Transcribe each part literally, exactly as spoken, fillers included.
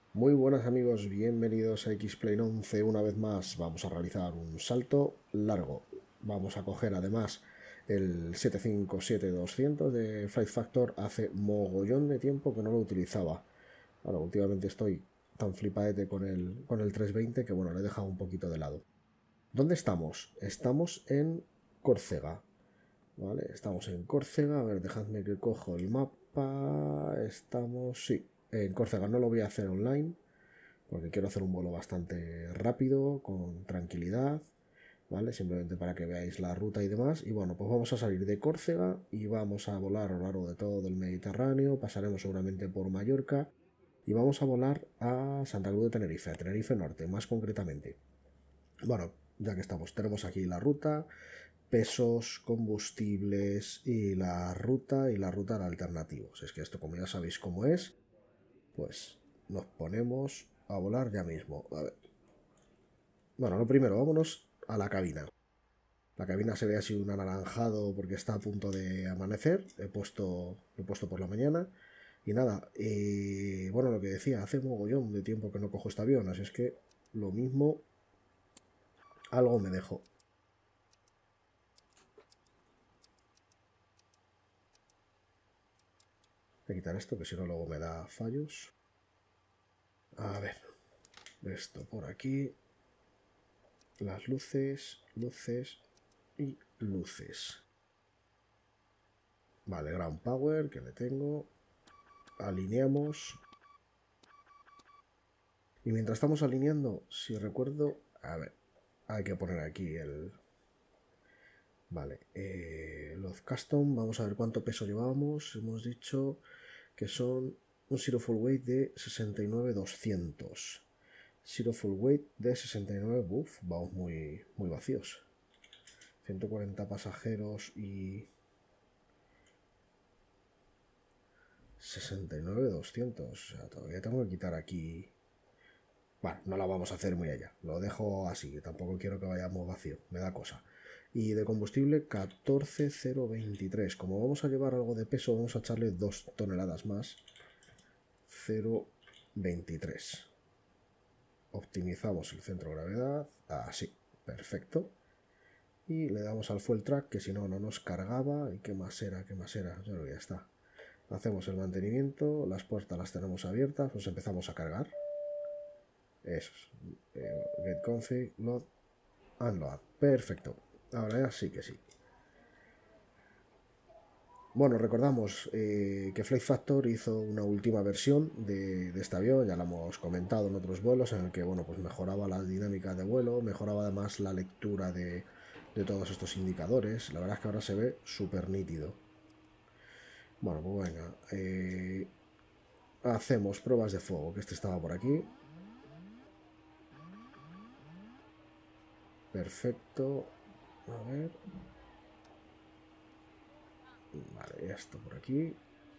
Muy buenas amigos, bienvenidos a X-Plane once. Una vez más vamos a realizar un salto largo. Vamos a coger además el siete cinco siete doscientos de Flight Factor. Hace mogollón de tiempo que no lo utilizaba. Ahora, últimamente estoy tan flipaete con el, con el trescientos veinte que bueno, le he dejado un poquito de lado. ¿Dónde estamos? Estamos en Córcega. ¿Vale? Estamos en Córcega. A ver, dejadme que cojo el mapa. Estamos, sí, en Córcega. No lo voy a hacer online porque quiero hacer un vuelo bastante rápido, con tranquilidad, ¿vale? Simplemente para que veáis la ruta y demás. Y bueno, pues vamos a salir de Córcega y vamos a volar a lo largo de todo el Mediterráneo, pasaremos seguramente por Mallorca y vamos a volar a Santa Cruz de Tenerife, a Tenerife Norte, más concretamente. Bueno, ya que estamos, tenemos aquí la ruta, pesos, combustibles y la ruta y la ruta de alternativos. Es que esto, como ya sabéis cómo es, pues nos ponemos a volar ya mismo. A ver. Bueno, lo primero, vámonos a la cabina. La cabina se ve así un anaranjado porque está a punto de amanecer. He puesto, lo he puesto por la mañana. Y nada, eh, bueno, lo que decía, hace mogollón de tiempo que no cojo este avión, así es que lo mismo, algo me dejo. Voy a quitar esto, que si no luego me da fallos. A ver, esto por aquí. Las luces, luces y luces. Vale, ground power, que le tengo. Alineamos. Y mientras estamos alineando, si recuerdo... A ver, hay que poner aquí el... Vale, eh, los custom, vamos a ver cuánto peso llevábamos. Hemos dicho que son un zero full weight de sesenta y nueve doscientos. Zero full weight de sesenta y nueve, uff, vamos muy, muy vacíos. ciento cuarenta pasajeros y... sesenta y nueve doscientos. O sea, todavía tengo que quitar aquí... Bueno, no la vamos a hacer muy allá. Lo dejo así, que tampoco quiero que vayamos vacío. Me da cosa. Y de combustible, catorce mil veintitrés. Como vamos a llevar algo de peso, vamos a echarle dos toneladas más. cero coma veintitrés. Optimizamos el centro de gravedad. Así, perfecto. Y le damos al fuel track, que si no, no nos cargaba. ¿Y qué más era? ¿Qué más era? Yo creo que ya está. Hacemos el mantenimiento. Las puertas las tenemos abiertas. Pues empezamos a cargar. Eso es. Eh, get config, load, unload. Perfecto. Ahora ya sí que sí. Bueno, recordamos eh, que Flight Factor hizo una última versión de, de este avión, ya lo hemos comentado en otros vuelos, en el que bueno, pues mejoraba la dinámica de vuelo, mejoraba además la lectura de, de todos estos indicadores. La verdad es que ahora se ve súper nítido. Bueno, pues venga. Eh, hacemos pruebas de fuego, que este estaba por aquí. Perfecto. A ver. Vale, esto por aquí.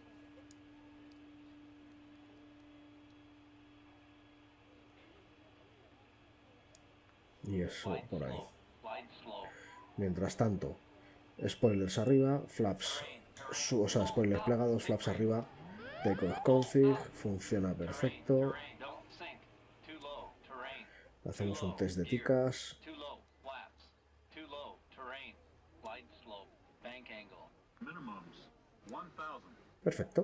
Y eso por ahí. Mientras tanto, spoilers arriba, flaps, o sea, spoilers plegados, flaps arriba, takeoff config, funciona perfecto. Hacemos un test de ticas. Perfecto.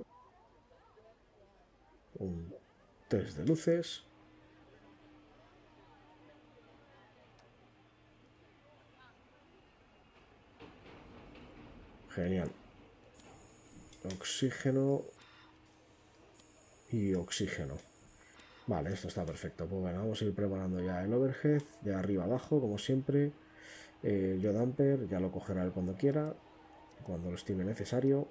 Un test de luces. Genial. Oxígeno y oxígeno. Vale, esto está perfecto. Pues bueno, vamos a ir preparando ya el overhead de arriba abajo, como siempre. Eh, yo damper, ya lo cogerá él cuando quiera, cuando lo estime necesario.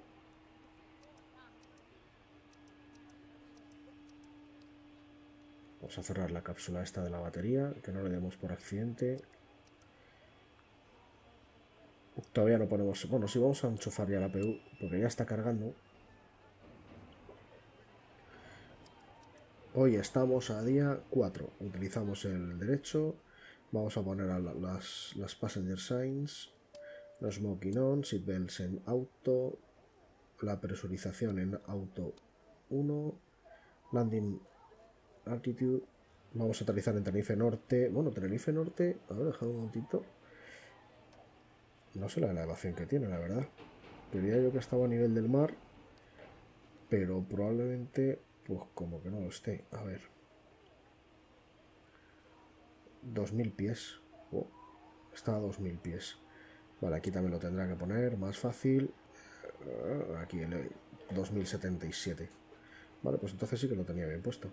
Vamos a cerrar la cápsula esta de la batería, que no le demos por accidente. Todavía no ponemos... Bueno, sí, vamos a enchufar ya la P U, porque ya está cargando. Hoy estamos a día cuatro. Utilizamos el derecho. Vamos a poner a las, las passenger signs. Los smoking on, seatbelts en auto. La presurización en auto uno. Landing Altitude. Vamos a aterrizar en Tenerife Norte. Bueno, Tenerife Norte, a ver, dejado un momentito. No sé la elevación que tiene, la verdad. Creía yo que estaba a nivel del mar, pero probablemente, pues como que no lo esté. A ver. dos mil pies. Oh, está a dos mil pies. Vale, aquí también lo tendrá que poner, más fácil. Aquí el dos mil setenta y siete. Vale, pues entonces sí que lo tenía bien puesto.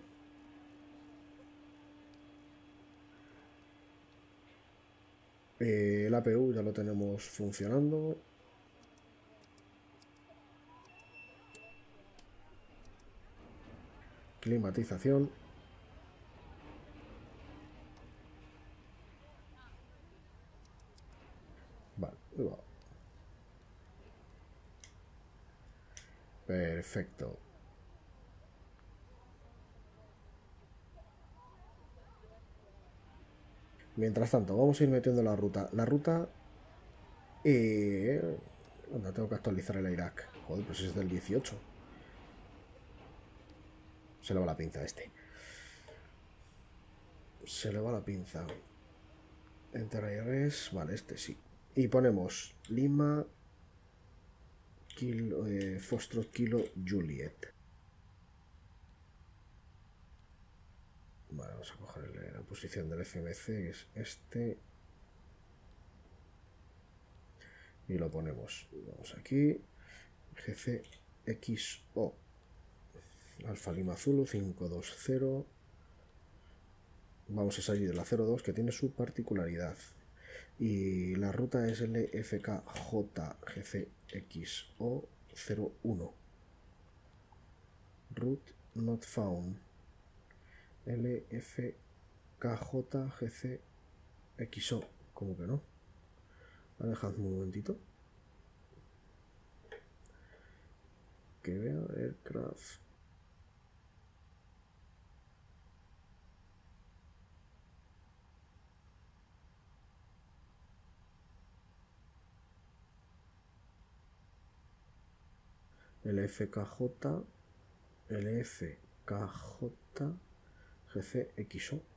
Eh, el A P U ya lo tenemos funcionando. Climatización. Vale, va. Perfecto. Mientras tanto, vamos a ir metiendo la ruta. La ruta... Eh... Anda, tengo que actualizar el Irak. Joder, pues es del dieciocho. Se le va la pinza a este. Se le va la pinza. Enter I R S. Vale, este sí. Y ponemos Lima... Kilo, eh, Foxtrot Kilo Juliet. Vale, vamos a coger la posición del F M C, que es este. Y lo ponemos. Vamos aquí. G C X O. Alfa Lima Zulu cinco dos cero. Vamos a salir de la cero dos, que tiene su particularidad. Y la ruta es L F K J G C X O cero uno. Route not found. L F K J G C X O. ¿Cómo que no? Dejadme un momentito. Que vea Aircraft. L F K J. L F K J G C X O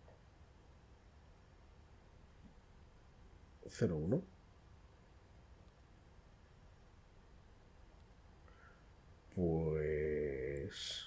cero uno. Pues...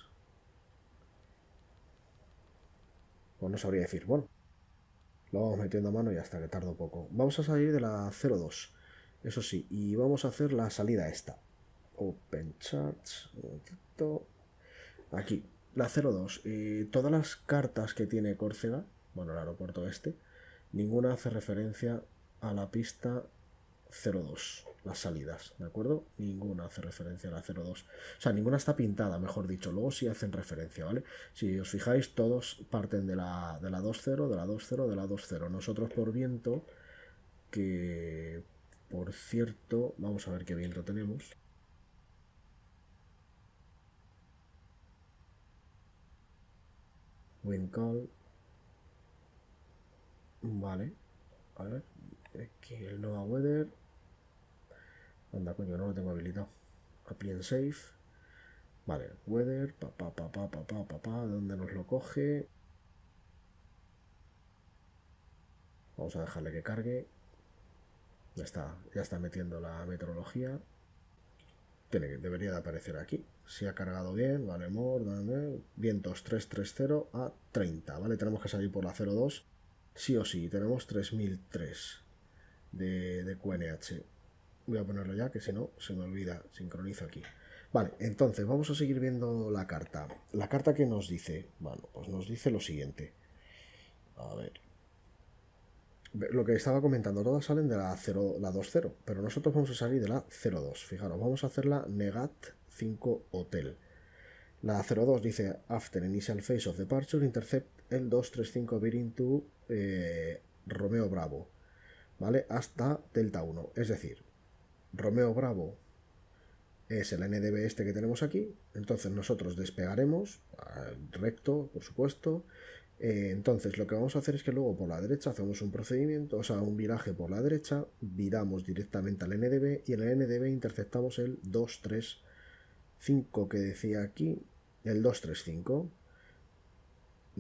Pues no sabría decir. Bueno, lo vamos metiendo a mano y hasta que tardo poco. Vamos a salir de la cero dos. Eso sí, y vamos a hacer la salida esta. Open Charts. Un momentito. Aquí, la cero dos. Y todas las cartas que tiene Córcega, bueno, el aeropuerto este, ninguna hace referencia a la pista cero dos, las salidas, ¿de acuerdo? Ninguna hace referencia a la cero dos. O sea, ninguna está pintada, mejor dicho. Luego sí hacen referencia, ¿vale? Si os fijáis, todos parten de la, de la dos cero, de la dos cero, de la dos cero. Nosotros por viento, que por cierto, vamos a ver qué viento tenemos. Wind call. Vale. A ver. Aquí el Nova Weather. Anda, coño, no lo tengo habilitado. Apply and Save. Vale, Weather. Pa, pa, pa, pa, pa, pa, pa, pa. ¿Dónde nos lo coge? Vamos a dejarle que cargue. Ya está, ya está metiendo la meteorología. Tiene que, debería de aparecer aquí. Si ha cargado bien, vale, more, dame, vientos trescientos treinta a treinta, ¿vale? Tenemos que salir por la cero dos. Sí o sí, tenemos tres mil tres de, de Q N H. Voy a ponerlo ya, que si no, se me olvida. Sincronizo aquí. Vale, entonces vamos a seguir viendo la carta. La carta que nos dice, bueno, pues nos dice lo siguiente. A ver. Lo que estaba comentando, todas salen de la, cero, la dos cero, pero nosotros vamos a salir de la cero dos. Fijaros, vamos a hacer la Negat cinco Hotel. La cero dos dice, after initial phase of departure, intercept el dos tres cinco bearing to eh, Romeo Bravo, ¿vale? Hasta Delta uno. Es decir, Romeo Bravo es el N D B este que tenemos aquí. Entonces nosotros despegaremos, recto, por supuesto. Eh, entonces lo que vamos a hacer es que luego por la derecha hacemos un procedimiento, o sea, un viraje por la derecha, viramos directamente al N D B y en el N D B interceptamos el dos tres cinco que decía aquí, el dos tres cinco.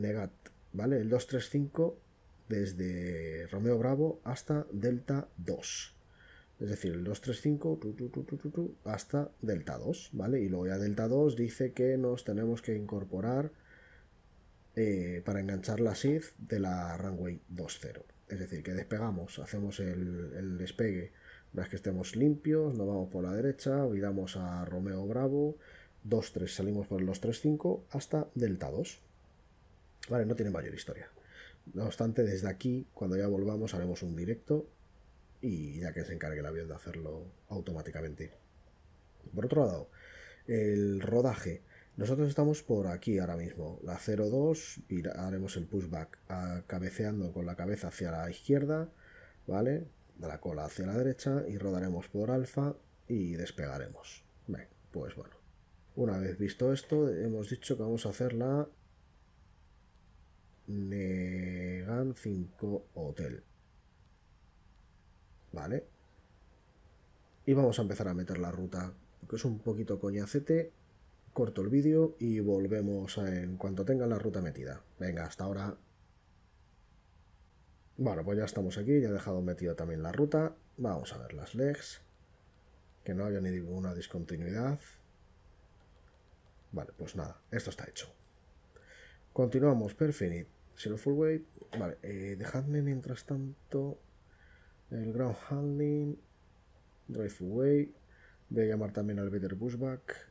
Negat, ¿vale? El dos tres cinco desde Romeo Bravo hasta Delta dos. Es decir, el dos tres cinco tu, tu, tu, tu, tu, tu, hasta Delta dos, ¿vale? Y luego ya Delta dos dice que nos tenemos que incorporar eh, para enganchar la S I D de la runway dos cero. Es decir, que despegamos, hacemos el, el despegue. Una vez que estemos limpios, nos vamos por la derecha, viramos a Romeo Bravo, dos tres, salimos por el dos tres cinco hasta Delta dos. Vale, no tiene mayor historia. No obstante, desde aquí, cuando ya volvamos, haremos un directo y ya que se encargue el avión de hacerlo automáticamente. Por otro lado, el rodaje. Nosotros estamos por aquí ahora mismo. La cero dos, haremos el pushback a, cabeceando con la cabeza hacia la izquierda, ¿vale? De la cola hacia la derecha y rodaremos por alfa y despegaremos. Bien, pues bueno. Una vez visto esto, hemos dicho que vamos a hacer la Negan cinco Hotel. ¿Vale? Y vamos a empezar a meter la ruta, que es un poquito coñacete. Corto el vídeo y volvemos en cuanto tenga la ruta metida. Venga, hasta ahora. Bueno, pues ya estamos aquí, ya he dejado metido también la ruta. Vamos a ver las legs. Que no haya ninguna discontinuidad. Vale, pues nada, esto está hecho. Continuamos, perfect. Zero full weight. Vale, eh, dejadme mientras tanto el ground handling, drive full weight. Voy a llamar también al better pushback.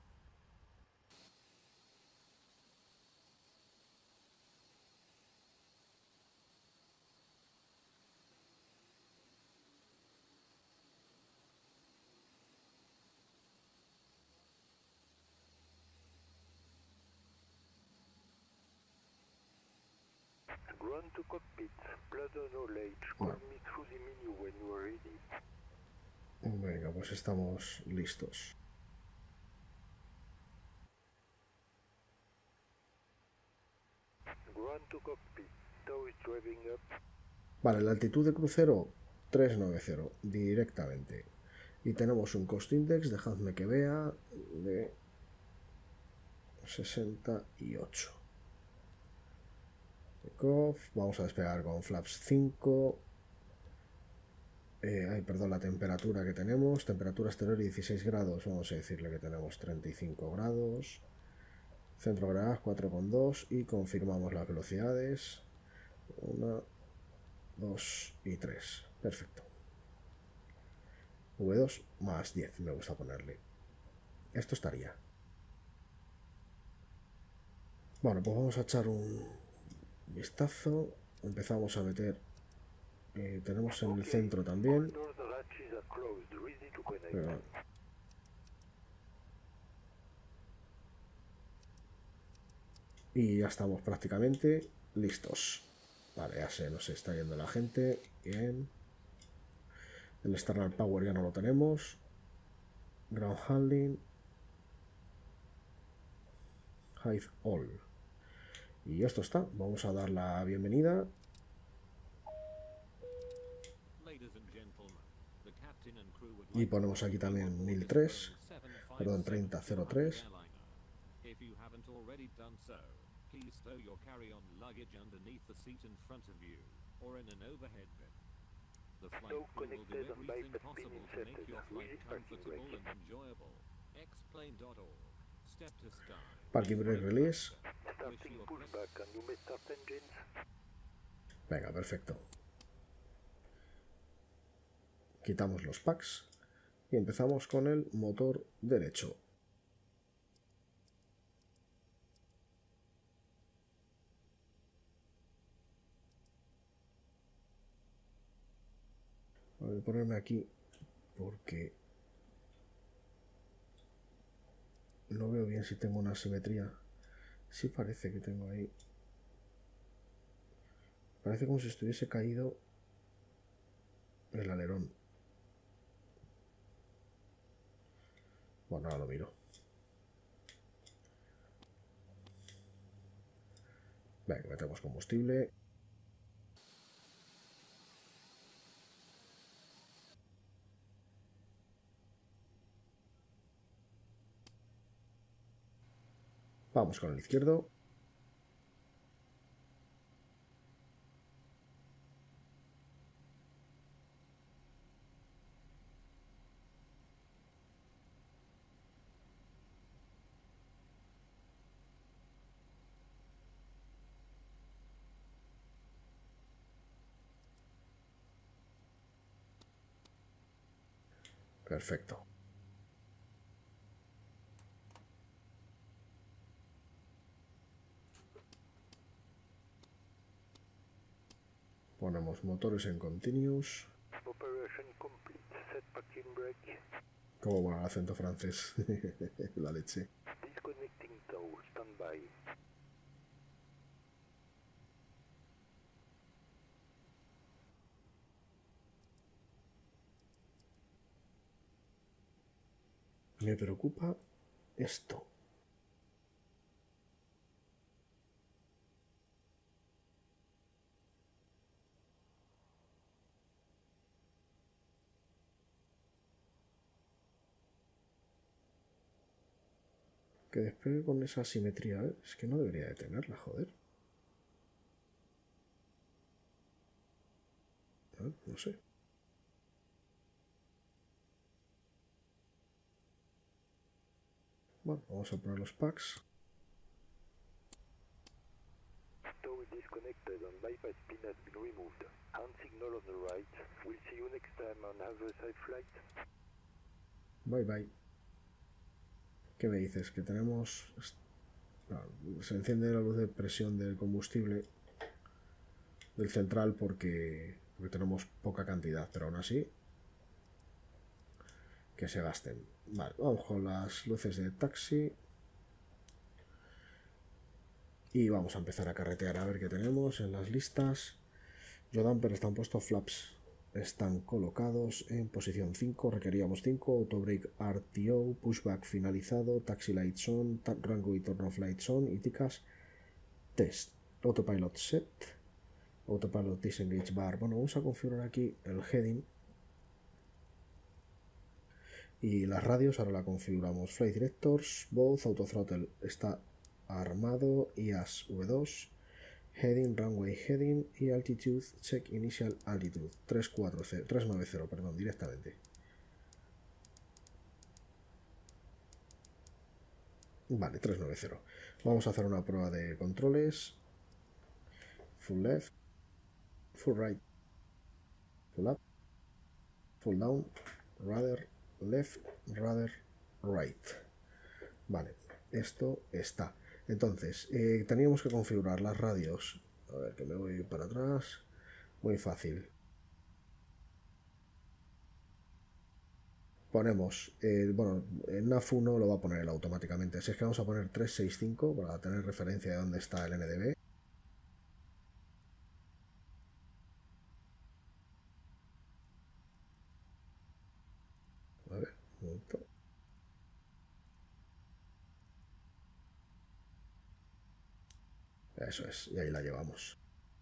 Ground to cockpit, Plaza knowledge, call me through the menu when you are ready. Venga, pues estamos listos. Ground to cockpit, tow is driving up. Vale, la altitud de crucero trescientos noventa directamente. Y tenemos un cost index, dejadme que vea, de sesenta y ocho. Vamos a despegar con flaps cinco. Eh, ay, perdón, la temperatura que tenemos. Temperatura exterior dieciséis grados. Vamos a decirle que tenemos treinta y cinco grados. Centro de gravedad cuatro coma dos. Y confirmamos las velocidades. uno, dos y tres. Perfecto. V dos más diez me gusta ponerle. Esto estaría. Bueno, pues vamos a echar un vistazo. Empezamos a meter. Eh, tenemos en el centro también. Pero... y ya estamos prácticamente listos. Vale, ya se nos está yendo la gente. Bien. El external power ya no lo tenemos. Ground handling. Hide all. Y esto está. Vamos a dar la bienvenida. Y ponemos aquí también mil tres. Perdón, treinta cero tres. Stow connected and bypass pin inserted. Easy parking brake. Parking brake release. Starting pushback and you may start engines. Venga, perfecto. Quitamos los packs y empezamos con el motor derecho. Voy a ponerme aquí porque no veo bien si tengo una simetría. Sí parece que tengo ahí. Parece como si estuviese caído el alerón. Bueno, ahora lo miro. Venga, metemos combustible. Vamos con el izquierdo. Perfecto. Ponemos motores en continuous. Operation complete. Set parking brake. Como va el acento francés. La leche. Disconnecting tow. Standby. Me preocupa esto. Que despegue con esa simetría, ¿eh? Es que no debería de tenerla, joder. ¿Eh? No sé. Bueno, vamos a poner los packs. Tow is disconnected and bypass pin has been removed. Hand signal on the right. We'll see you next time on Haverside flight. Bye bye. ¿Qué me dices? Que tenemos... No, se enciende la luz de presión del combustible del central porque, porque tenemos poca cantidad, pero aún así que se gasten. Vale, vamos con las luces de taxi y vamos a empezar a carretear a ver qué tenemos en las listas. Jodamper están puestos, flaps están colocados en posición cinco, requeríamos cinco, autobrake R T O, pushback finalizado, taxi lights on, runway turn off lights on y ticas test, autopilot set, autopilot disengage bar. Bueno, vamos a configurar aquí el heading y las radios, ahora la configuramos. Flight directors, both, autothrottle está armado, I A S V dos, heading, runway heading y altitude, check initial altitude, trescientos noventa, perdón, directamente. Vale, trescientos noventa. Vamos a hacer una prueba de controles. Full left, full right, full up, full down, rudder left, rudder right. Vale, esto está. Entonces, eh, teníamos que configurar las radios. A ver, que me voy para atrás. Muy fácil. Ponemos, eh, bueno, en N A F uno lo va a poner él automáticamente. Así es que vamos a poner trescientos sesenta y cinco para tener referencia de dónde está el N D B. A ver, un momento. Eso es, y ahí la llevamos.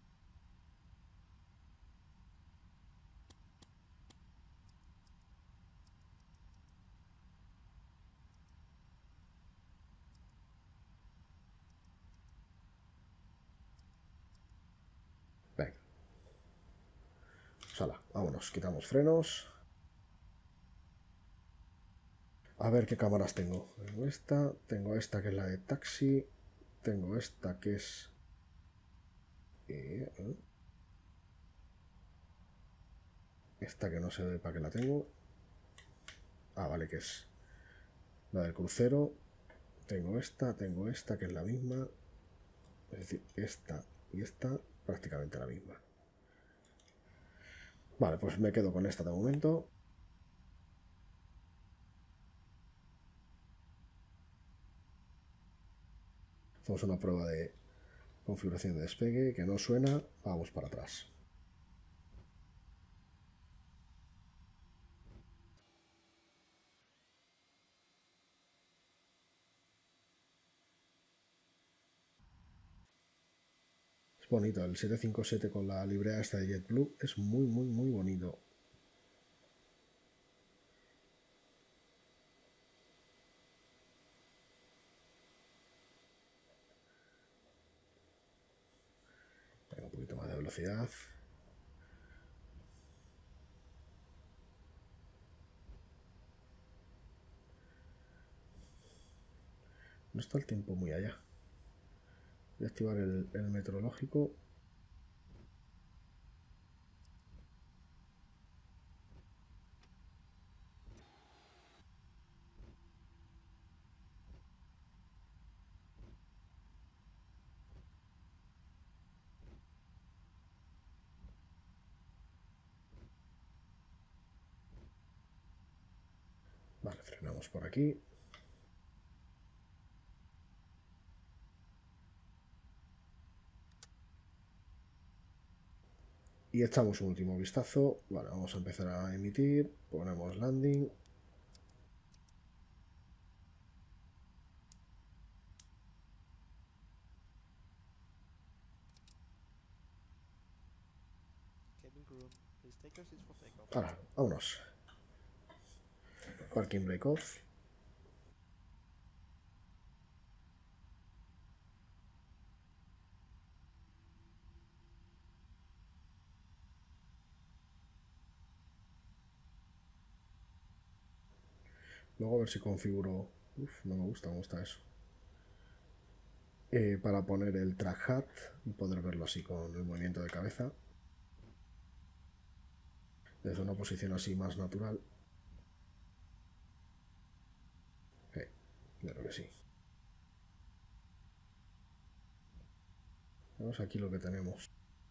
Venga. Sala, vámonos, quitamos frenos. A ver qué cámaras tengo. Tengo esta, tengo esta que es la de taxi, tengo esta que es... Eh, esta que no sé para qué la tengo. Ah, vale, que es la del crucero. Tengo esta, tengo esta que es la misma. Es decir, esta y esta prácticamente la misma. Vale, pues me quedo con esta de momento. Hacemos una prueba de configuración de despegue que no suena. Vamos para atrás. Es bonito, el siete cinco siete con la librea esta de JetBlue es muy, muy, muy bonito. Tengo un poquito más de velocidad. No está el tiempo muy allá. Voy a activar el, el meteorológico. Frenamos por aquí. Y echamos un último vistazo. Vale, vamos a empezar a emitir. Ponemos landing. Ahora, vámonos. Parking break off. Luego a ver si configuro... Uf, no me gusta, me gusta eso. Eh, para poner el track hat y poder verlo así con el movimiento de cabeza. Desde una posición así más natural. Eh, claro que sí. Vamos aquí lo que tenemos.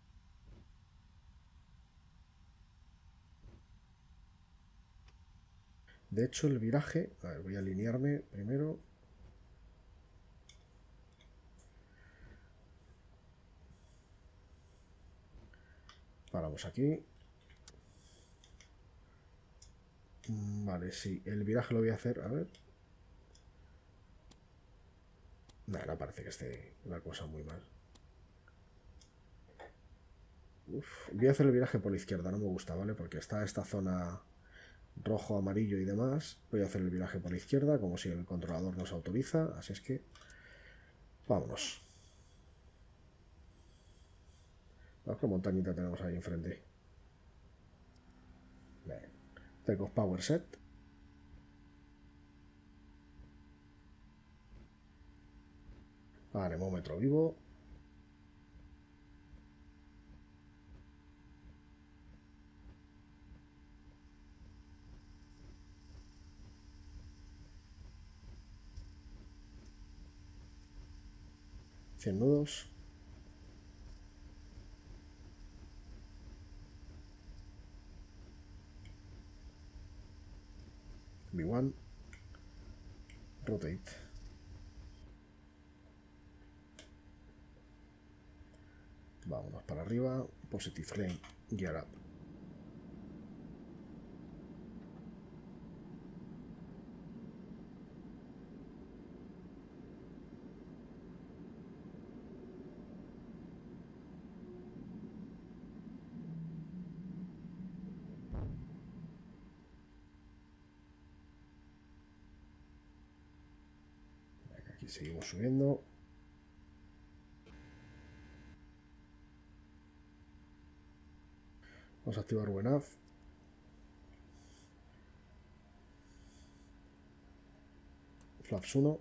De hecho, el viraje... A ver, voy a alinearme primero. Paramos aquí. Vale, sí. El viraje lo voy a hacer... A ver... Nada, no parece que esté la cosa muy mal. Uf, voy a hacer el viraje por la izquierda, no me gusta, ¿vale? Porque está esta zona rojo, amarillo y demás. Voy a hacer el viraje por la izquierda, como si el controlador nos autoriza. Así es que... Vámonos. Vamos, qué montañita tenemos ahí enfrente. Bien. Take off power set. Anemómetro vivo. cien nudos. V uno. Rotate. Vámonos para arriba. Positive lane. Gear up. Aquí seguimos subiendo. Vamos a activar W N A V. Flaps uno.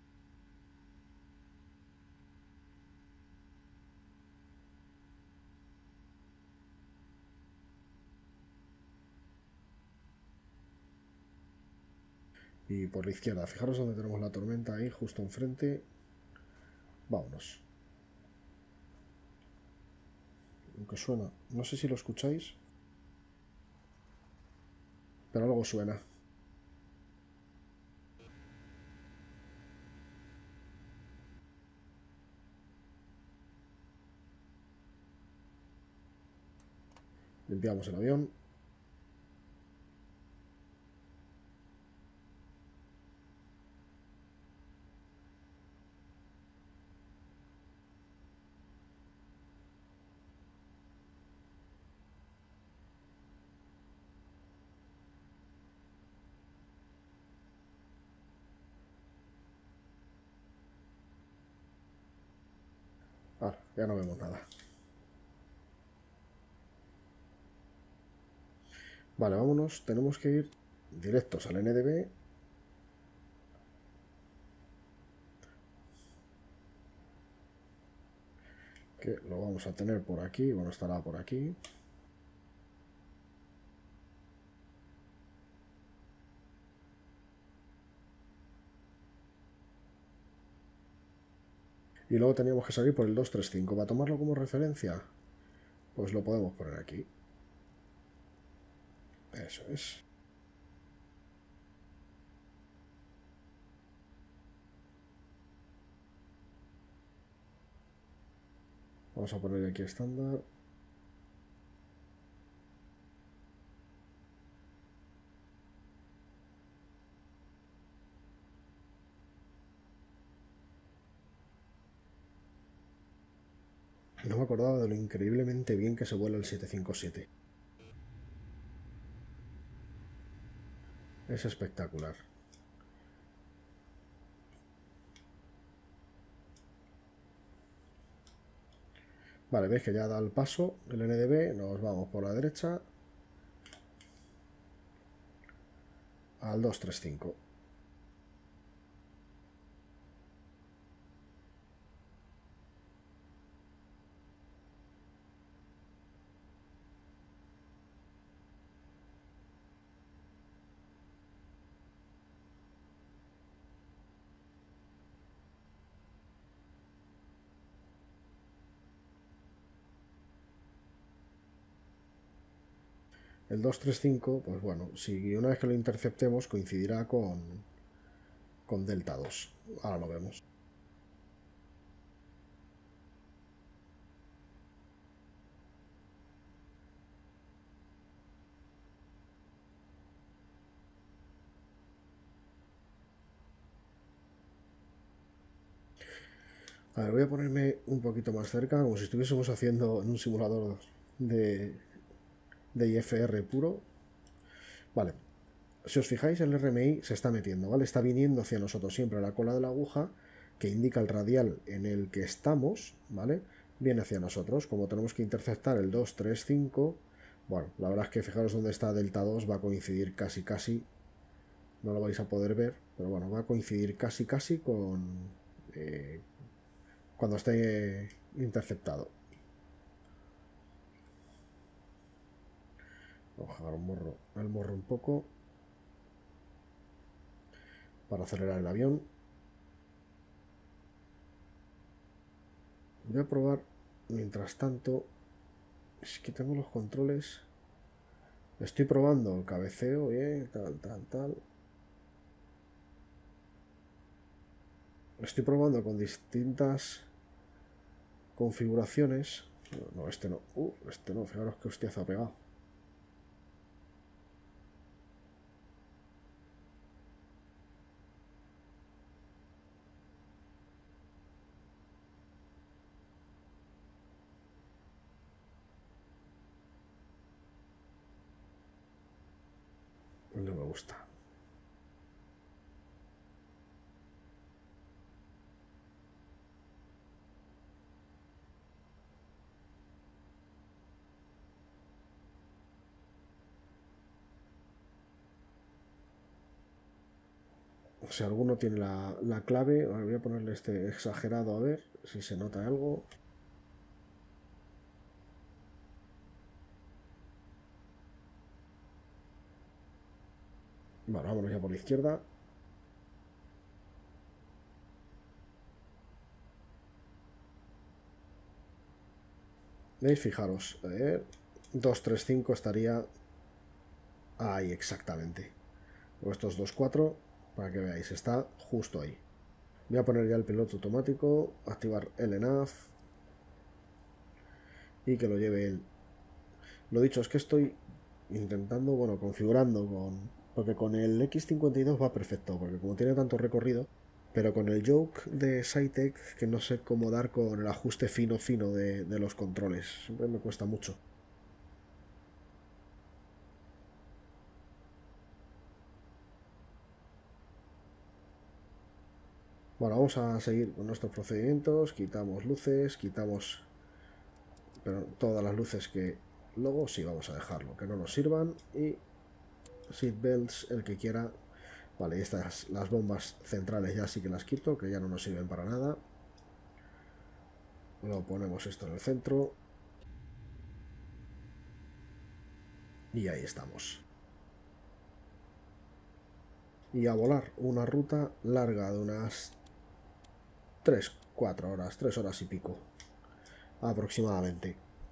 Y por la izquierda, fijaros donde tenemos la tormenta ahí, justo enfrente. Vámonos. Aunque suena, no sé si lo escucháis, pero algo suena. Limpiamos el avión. Ahora, ya no vemos nada. Vale, vámonos. Tenemos que ir directos al N D B. Que lo vamos a tener por aquí. Bueno, estará por aquí. Y luego teníamos que salir por el dos tres cinco. ¿Para tomarlo como referencia? Pues lo podemos poner aquí. Eso es. Vamos a poner aquí estándar. No me acordaba de lo increíblemente bien que se vuela el siete cinco siete. Es espectacular. Vale, veis que ya da el paso el N D B. Nos vamos por la derecha al dos tres cinco. El dos tres cinco, pues bueno, si una vez que lo interceptemos coincidirá con, con Delta dos. Ahora lo vemos. A ver, voy a ponerme un poquito más cerca, como si estuviésemos haciendo en un simulador de, de I F R puro. Vale, si os fijáis, el R M I se está metiendo, ¿vale? Está viniendo hacia nosotros siempre a la cola de la aguja, que indica el radial en el que estamos, ¿vale? Viene hacia nosotros. Como tenemos que interceptar el dos tres cinco, bueno, la verdad es que fijaros dónde está Delta dos, va a coincidir casi casi, no lo vais a poder ver, pero bueno, va a coincidir casi casi con eh, cuando esté interceptado. Vamos a bajar el morro, el morro un poco para acelerar el avión. Voy a probar, mientras tanto, es que tengo los controles. Estoy probando el cabeceo, bien, tal, tal, tal. Estoy probando con distintas configuraciones. No, no, este no. Uh, este no, fijaros que hostiazo ha pegado. No me gusta. Si alguno tiene la, la clave, voy a ponerle este exagerado a ver si se nota algo. Bueno, vámonos ya por la izquierda. ¿Veis? Fijaros. A ver, dos tres cinco estaría ahí exactamente. O estos dos cuatro, para que veáis, está justo ahí. Voy a poner ya el piloto automático, activar el N A V y que lo lleve él. Lo dicho, es que estoy intentando, bueno, configurando con... Porque con el X cincuenta y dos va perfecto, porque como tiene tanto recorrido, pero con el Yoke de Cytec, que no sé cómo dar con el ajuste fino fino de, de los controles. Siempre me cuesta mucho. Bueno, vamos a seguir con nuestros procedimientos. Quitamos luces, quitamos... Pero todas las luces que... Luego sí vamos a dejarlo, que no nos sirvan. Y seatbelts, el que quiera. Vale, y estas, las bombas centrales ya sí que las quito, que ya no nos sirven para nada. Luego ponemos esto en el centro. Y ahí estamos. Y a volar una ruta larga de unas tres, cuatro horas, tres horas y pico. Aproximadamente.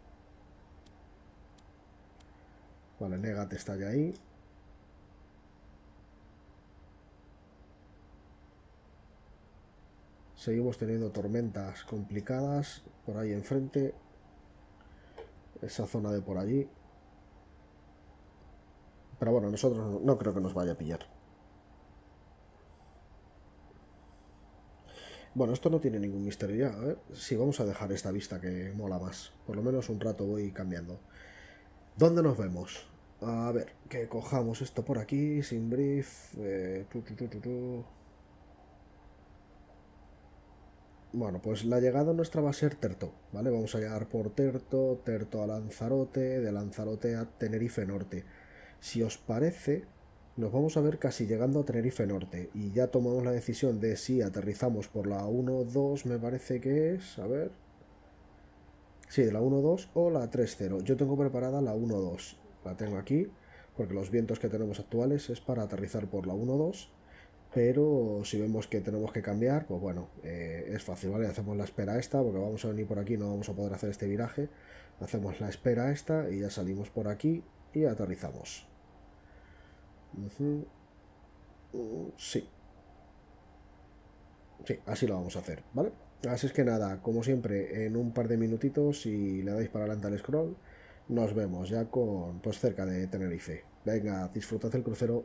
Vale, Negat está ya ahí. Seguimos teniendo tormentas complicadas por ahí enfrente. Esa zona de por allí. Pero bueno, nosotros no, no creo que nos vaya a pillar. Bueno, esto no tiene ningún misterio ya, ¿eh? Sí, vamos a dejar esta vista que mola más. Por lo menos un rato voy cambiando. ¿Dónde nos vemos? A ver, que cojamos esto por aquí, sin brief. Eh, tu, tu, tu, tu, tu. Bueno, pues la llegada nuestra va a ser Terto, ¿vale? Vamos a llegar por Terto, Terto a Lanzarote, de Lanzarote a Tenerife Norte. Si os parece, nos vamos a ver casi llegando a Tenerife Norte y ya tomamos la decisión de si aterrizamos por la uno dos, me parece que es, a ver. Sí, de la uno dos o la tres cero. Yo tengo preparada la uno dos, la tengo aquí, porque los vientos que tenemos actuales es para aterrizar por la uno dos. Pero si vemos que tenemos que cambiar, pues bueno, eh, es fácil, ¿vale? Hacemos la espera esta, porque vamos a venir por aquí, no vamos a poder hacer este viraje. Hacemos la espera esta y ya salimos por aquí y aterrizamos. Uh-huh. Uh, sí. Sí, así lo vamos a hacer, ¿vale? Así es que nada, como siempre, en un par de minutitos, si le dais para adelante al scroll, nos vemos ya con, pues cerca de Tenerife. Venga, disfrutad el crucero.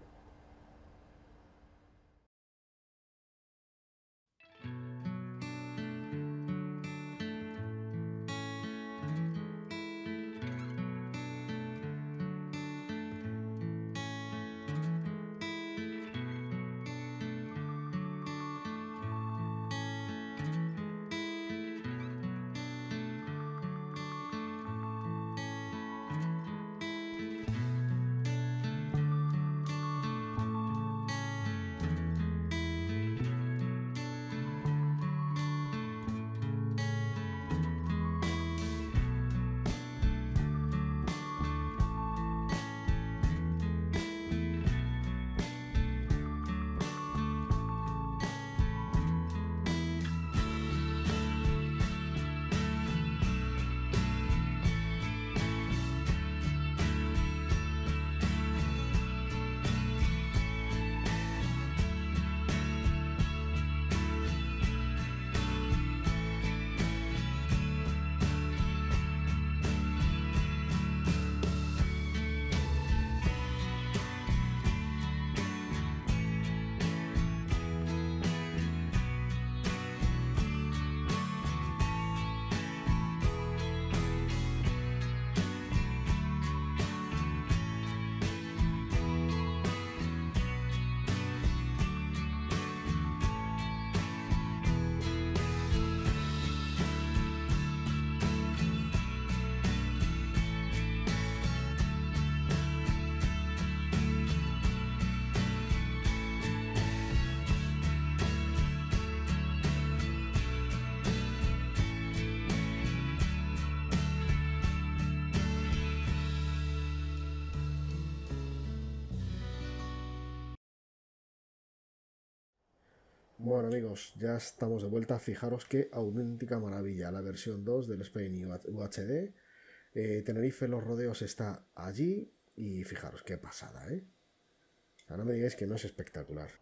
Bueno amigos, ya estamos de vuelta. Fijaros qué auténtica maravilla, la versión dos del Spain U H D. Eh, Tenerife Los Rodeos está allí y fijaros qué pasada, ¿eh? Ahora me digáis que no es espectacular.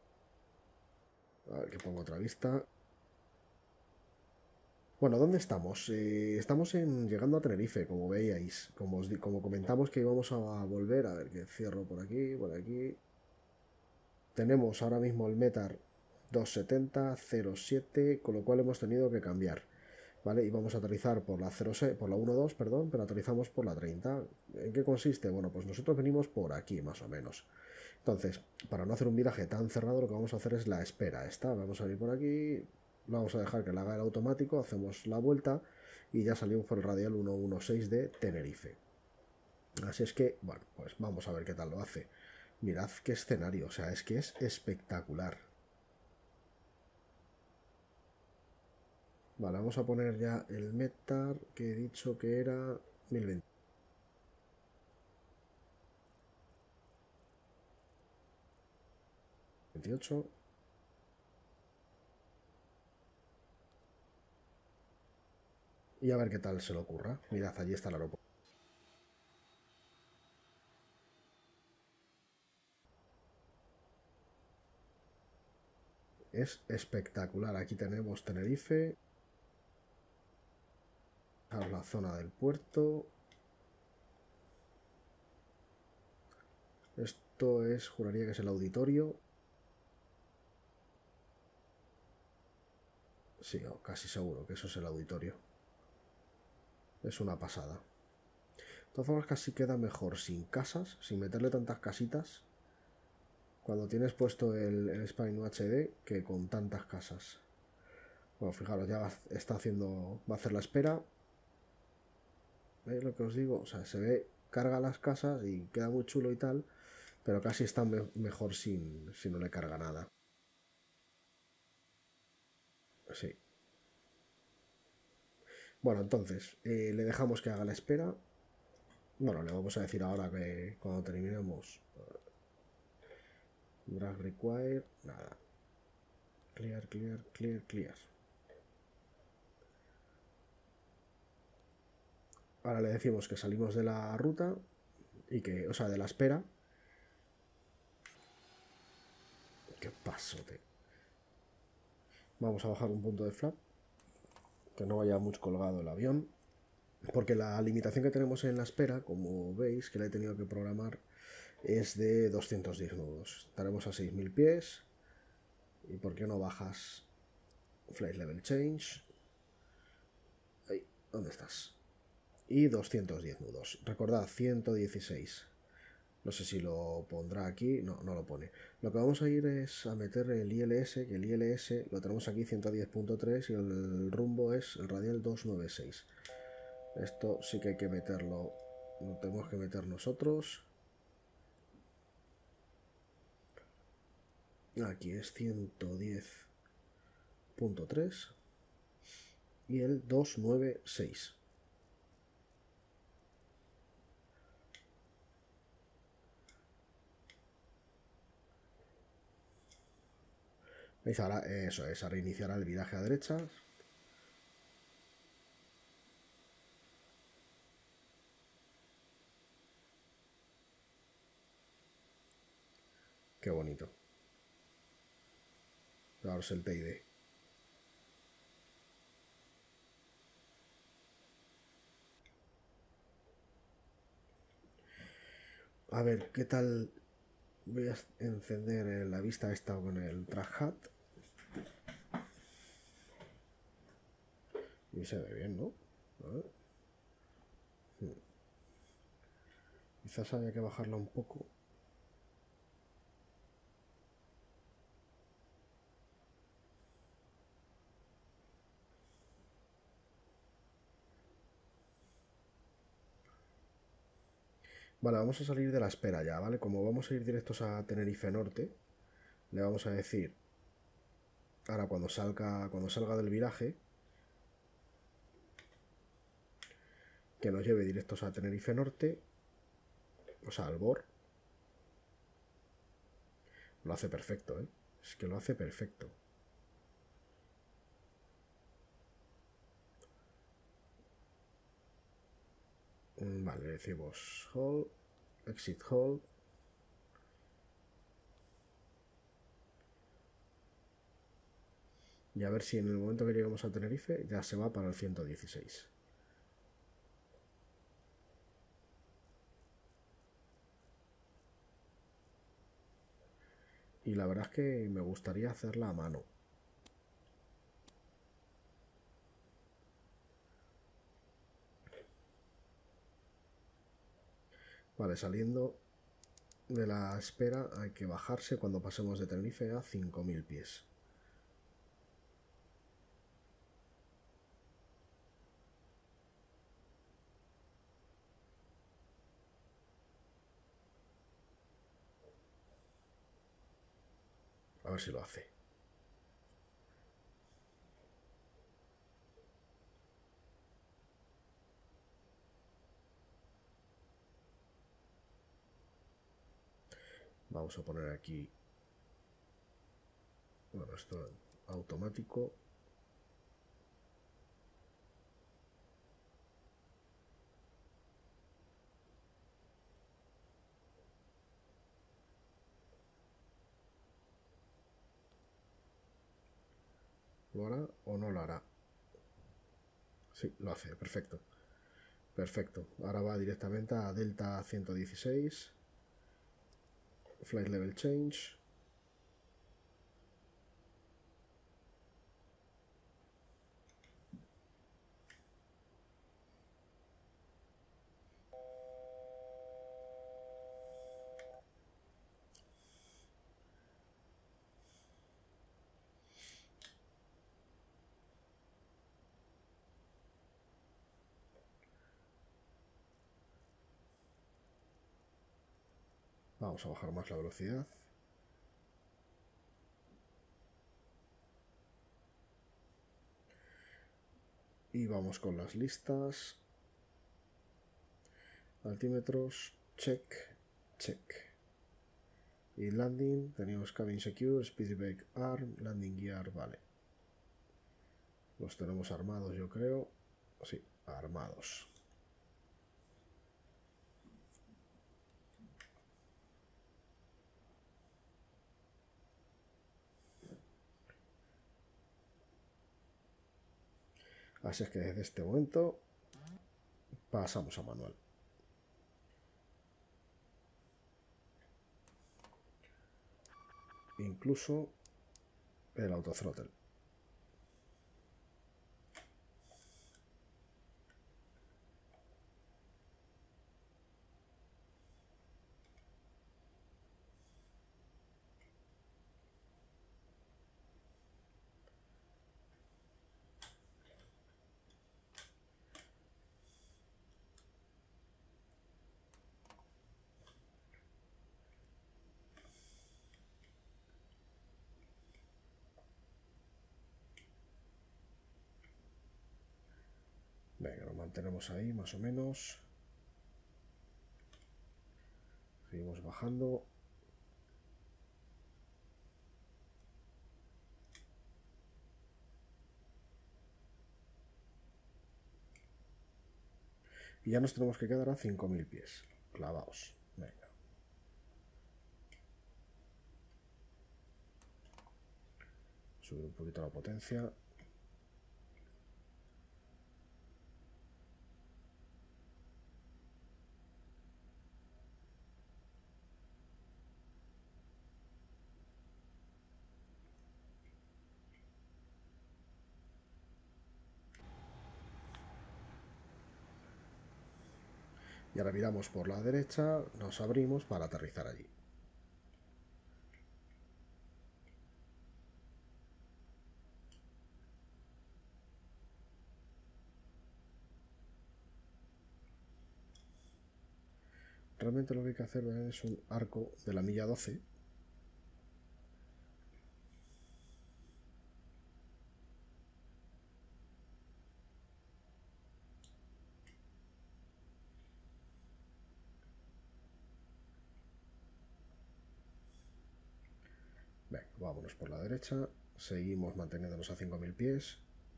A ver que pongo otra vista. Bueno, ¿dónde estamos? Eh, estamos en, llegando a Tenerife, como veíais. Como, os di, como comentamos que íbamos a volver. A ver que cierro por aquí, por aquí. Tenemos ahora mismo el Metar doscientos setenta cero siete, con lo cual hemos tenido que cambiar, ¿vale? Y vamos a aterrizar por la cero seis, por la uno dos, perdón, pero aterrizamos por la treinta. ¿En qué consiste? Bueno, pues nosotros venimos por aquí más o menos. Entonces, para no hacer un viraje tan cerrado, lo que vamos a hacer es la espera esta. Vamos a venir por aquí, vamos a dejar que la haga el automático, hacemos la vuelta y ya salimos por el radial ciento dieciséis de Tenerife. Así es que, bueno, pues vamos a ver qué tal lo hace. Mirad qué escenario, o sea, es que es espectacular. Vale, vamos a poner ya el Metar, que he dicho que era mil veinte. veintiocho. Y a ver qué tal se le ocurra. Mirad, allí está el aeropuerto. es espectacular. Aquí tenemos Tenerife, la zona del puerto. Esto es, juraría que es el auditorio. Sí, oh, casi seguro que eso es el auditorio. Es una pasada. De todas formas, casi queda mejor sin casas, sin meterle tantas casitas, cuando tienes puesto el, el Spine H D, que con tantas casas. Bueno, fijaros, ya va, está haciendo, va a hacer la espera. ¿Veis lo que os digo? O sea, se ve, carga las casas y queda muy chulo y tal, pero casi está me mejor sin, si no le carga nada. Sí. Bueno, entonces, eh, le dejamos que haga la espera. Bueno, le vamos a decir ahora que cuando terminemos. Drag require, nada. Clear, clear, clear, clear. Ahora le decimos que salimos de la ruta y que, o sea, de la espera. ¿Qué pasote? Vamos a bajar un punto de flap, que no vaya mucho colgado el avión, porque la limitación que tenemos en la espera, como veis, que la he tenido que programar, es de doscientos diez nudos. Estaremos a seis mil pies. ¿Y por qué no bajas Flight Level Change? Ahí, ¿dónde estás? Y doscientos diez nudos. Recordad, ciento dieciséis. No sé si lo pondrá aquí. No, no lo pone. Lo que vamos a ir es a meter el I L S, que el I L S lo tenemos aquí ciento diez punto tres y el rumbo es el radial doscientos noventa y seis. Esto sí que hay que meterlo. Lo tenemos que meter nosotros. Aquí es ciento diez punto tres y el doscientos noventa y seis. ¿Veis? Ahora eso es, a reiniciar el viraje a derecha. Qué bonito. Ahora es el T I D. A ver, ¿qué tal? Voy a encender la vista esta con el track hat. Y se ve bien, ¿no? A ver. Quizás haya que bajarla un poco. Vale, vamos a salir de la espera ya, ¿vale? Como vamos a ir directos a Tenerife Norte, le vamos a decir, ahora cuando salga, cuando salga del viraje, que nos lleve directos a Tenerife Norte, o sea, al B O R. Lo hace perfecto, ¿eh? Es que lo hace perfecto. Vale, le decimos hold, exit hold. Y a ver si en el momento que lleguemos a Tenerife ya se va para el ciento dieciséis. Y la verdad es que me gustaría hacerla a mano. Vale, saliendo de la espera hay que bajarse cuando pasemos de Tenerife a cinco mil pies. A ver si lo hace. Vamos a poner aquí, bueno, esto automático. ¿Lo hará o no lo hará? Sí, lo hace, perfecto. Perfecto. Ahora va directamente a Delta ciento dieciséis. Flight Level Change. Vamos a bajar más la velocidad. Y vamos con las listas. Altímetros, check, check. Y landing, teníamos cabin secure, speed brake arm, landing gear, vale. Los tenemos armados, yo creo. Sí, armados. Así es que desde este momento pasamos a manual. Incluso el autothrottle. Venga, lo mantenemos ahí más o menos. Seguimos bajando. Y ya nos tenemos que quedar a cinco mil pies. Clavados. Venga. Subir un poquito la potencia. Y ahora miramos por la derecha, nos abrimos para aterrizar allí. Realmente lo que hay que hacer es un arco de la milla doce. Venga, vámonos por la derecha. Seguimos manteniéndonos a cinco mil pies.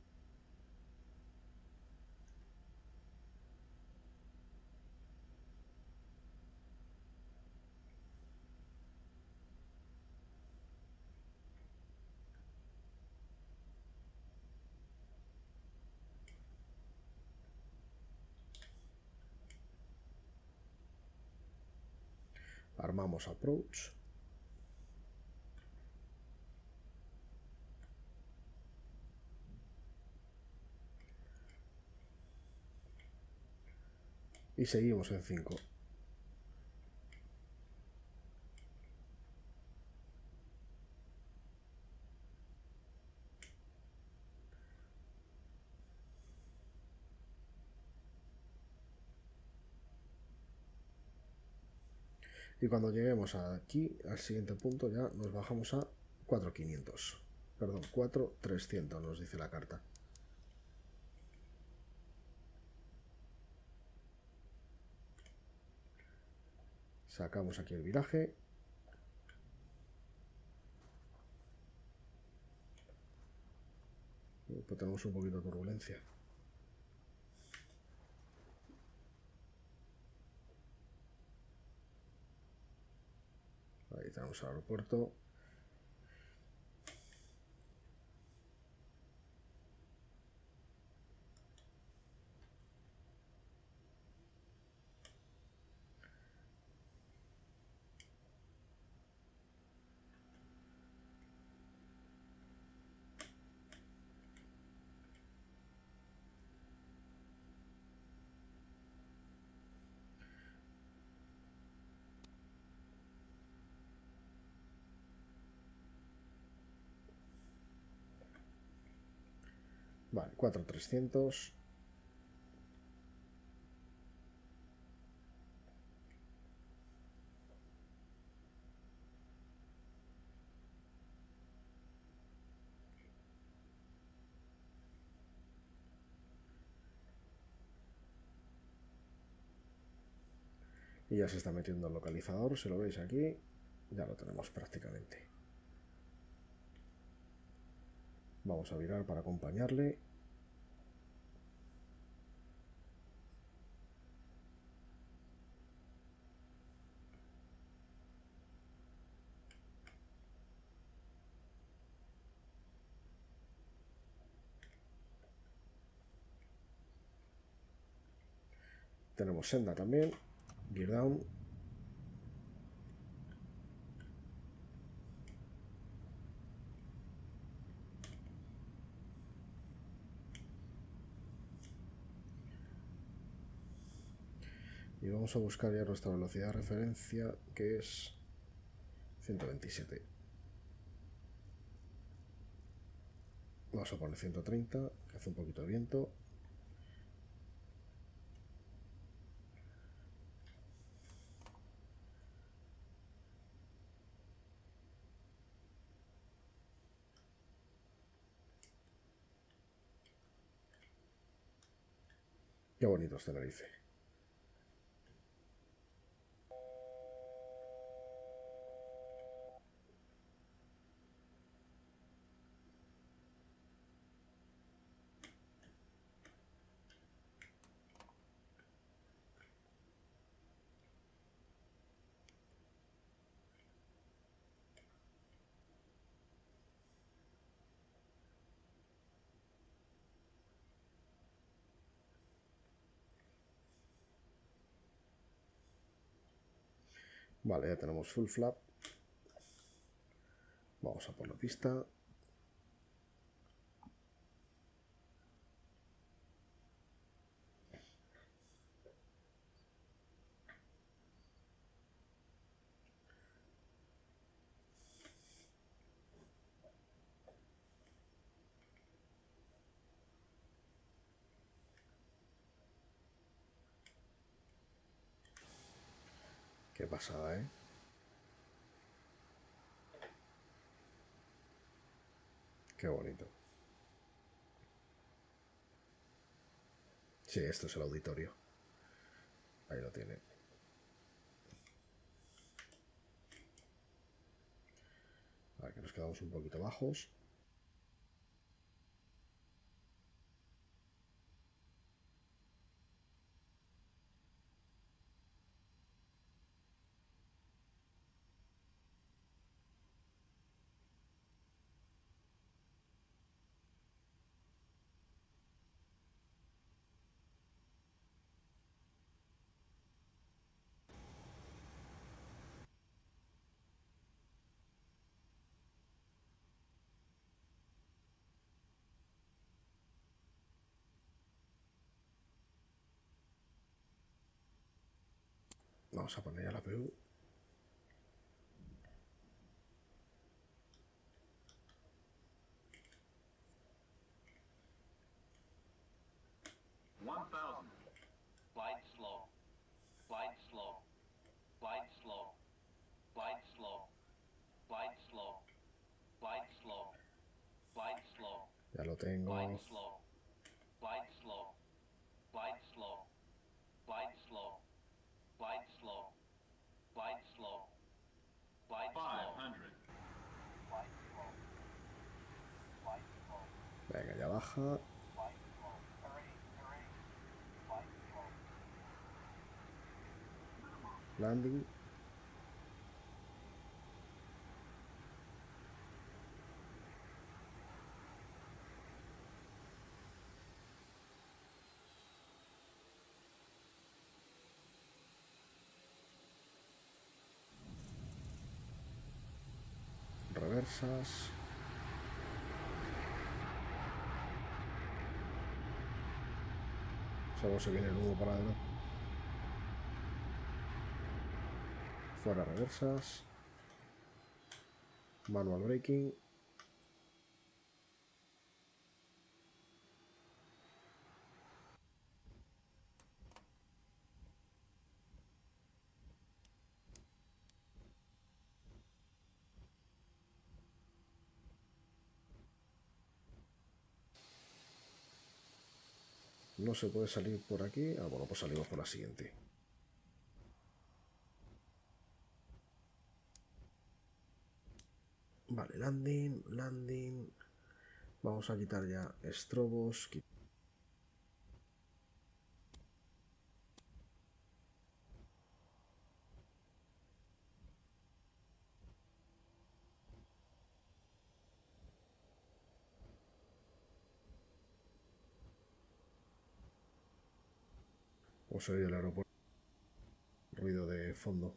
Armamos approach. Y seguimos en cinco. Y cuando lleguemos aquí, al siguiente punto, ya nos bajamos a cuatro mil quinientos. Perdón, cuatro mil trescientos nos dice la carta. Sacamos aquí el viraje. Pues tenemos un poquito de turbulencia. Ahí tenemos el aeropuerto. Vale, cuatro mil trescientos. Y ya se está metiendo el localizador, si lo veis aquí, ya lo tenemos prácticamente. Vamos a virar para acompañarle. Tenemos senda también, gear down. Y vamos a buscar ya nuestra velocidad de referencia, que es ciento veintisiete. Vamos a poner ciento treinta, que hace un poquito de viento. Qué bonito es Tenerife. Vale, ya tenemos full flap. Vamos a por la pista. Qué pasada, ¿eh? Qué bonito. Sí, esto es el auditorio. Ahí lo tiene. A ver, que nos quedamos un poquito bajos. Vamos a poner ya la P U. one thousand. Glide slow. Glide slow. Glide slow. Glide slow. Glide slow. Glide slow. Glide slow. Ya lo tengo. Glide slow. Glide slow. Glide slow. Glide slow. Glide slow. Glide slow. Glide slow. five hundred. Glide slow. Glide slow. Venga, ya baja. Glide slow. Hurry, hurry. Glide slow. Landing. Reversas. Solo se viene el humo para adelante. Fuera reversas. Manual braking. No se puede salir por aquí. Ah, bueno, pues salimos por la siguiente. Vale, landing, landing. Vamos a quitar ya estrobos. Vamos a ir al aeropuerto. Ruido de fondo.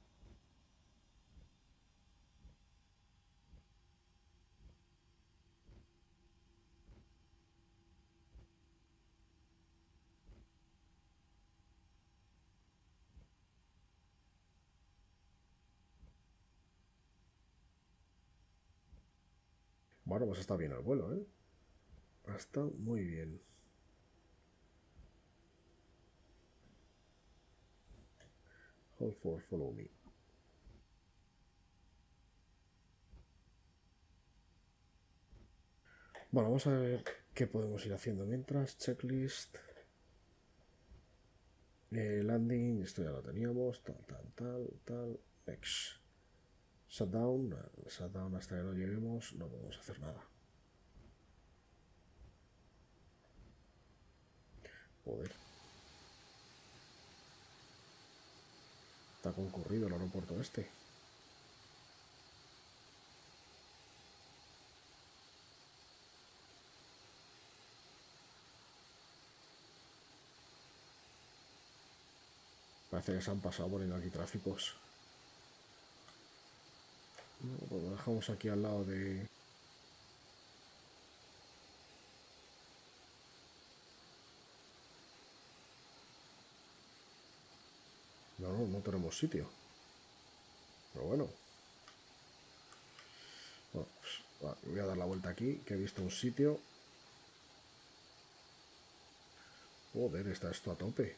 Bueno, pues está bien el vuelo, ¿eh? Está muy bien. Hold for follow me. Bueno, vamos a ver qué podemos ir haciendo mientras. Checklist. Eh, landing, esto ya lo teníamos. Tal, tal, tal, tal. Next. Shutdown. Shutdown hasta que no lleguemos no podemos hacer nada. Joder. Está concurrido el aeropuerto este. Parece que se han pasado poniendo aquí tráficos. No, pues lo dejamos aquí al lado de... No, no, no tenemos sitio. Pero bueno. Bueno, pues, va, voy a dar la vuelta aquí, que he visto un sitio. Joder, está esto a tope.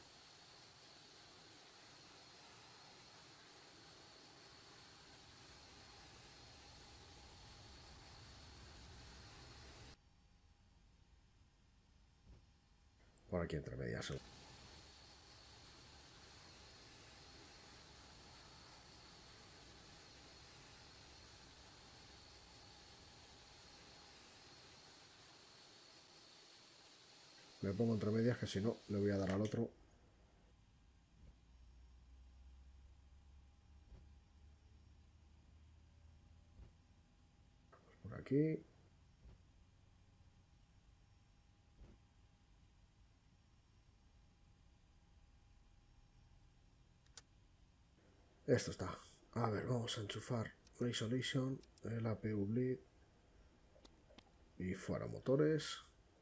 Por aquí entre medias. Me pongo entre medias, que si no le voy a dar al otro. Por aquí. Esto está. A ver, vamos a enchufar la isolation, el A P U bleed y fuera motores.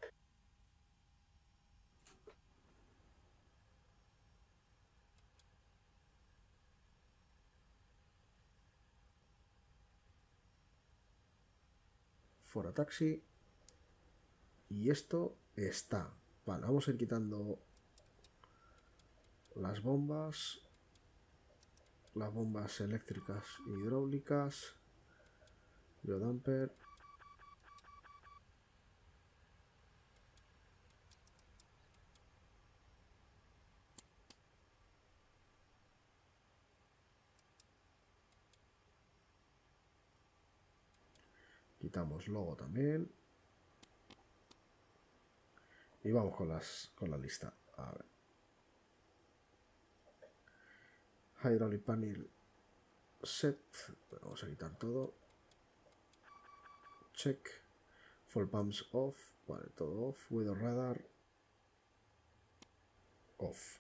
Fuera taxi. Y esto está. Vale, vamos a ir quitando las bombas. Las bombas eléctricas e hidráulicas. Biodumper. Quitamos logo también. Y vamos con las con la lista. A ver. Hydraulic panel set. Vamos a quitar todo. Check. Full pumps off. Vale, todo off. Weather radar. Off.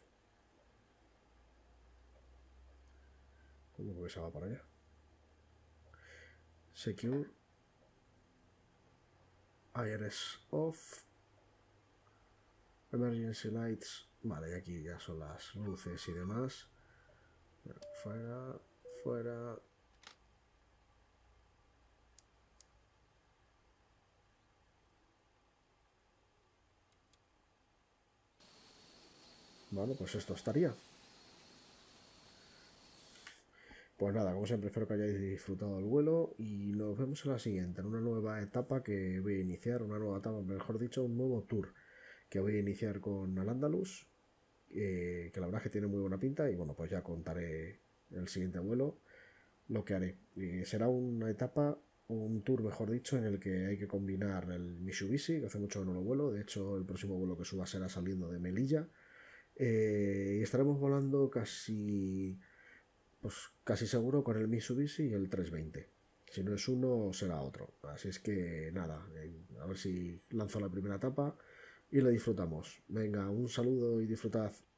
¿Cómo que se va para allá? Secure. I R S off. Emergency lights. Vale, y aquí ya son las luces y demás. Fuera, fuera. Bueno, pues esto estaría. Pues nada, como siempre, espero que hayáis disfrutado del vuelo y nos vemos en la siguiente, en una nueva etapa que voy a iniciar, una nueva etapa, mejor dicho, un nuevo tour que voy a iniciar con Al-Ándalus, eh, que la verdad es que tiene muy buena pinta, y bueno, pues ya contaré el siguiente vuelo lo que haré. Y será una etapa, un tour mejor dicho, en el que hay que combinar el Mitsubishi, que hace mucho que no lo vuelo, de hecho el próximo vuelo que suba será saliendo de Melilla, eh, y estaremos volando casi, pues casi seguro con el Mitsubishi y el trescientos veinte. Si no es uno, será otro. Así es que nada, eh, a ver si lanzo la primera etapa y la disfrutamos. Venga, un saludo y disfrutad.